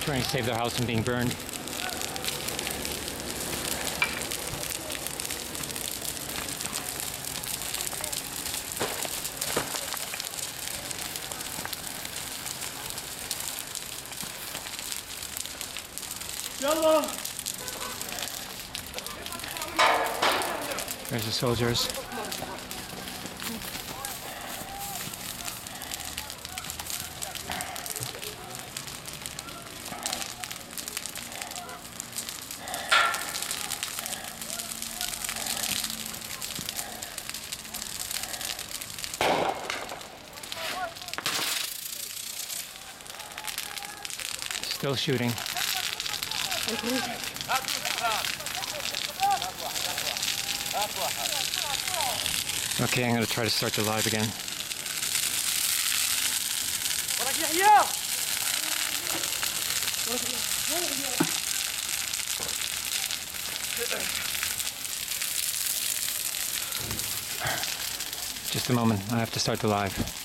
trying to save their house from being burned. There's the soldiers. Still shooting. Okay, I'm going to try to start the live again. Just a moment, I have to start the live.